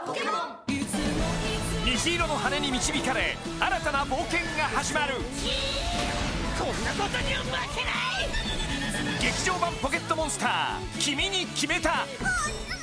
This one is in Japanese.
ポケモン。 虹色の羽に導かれ新たな冒険が始まる。 こんなことには負けない。 劇場版ポケットモンスター君に決めた。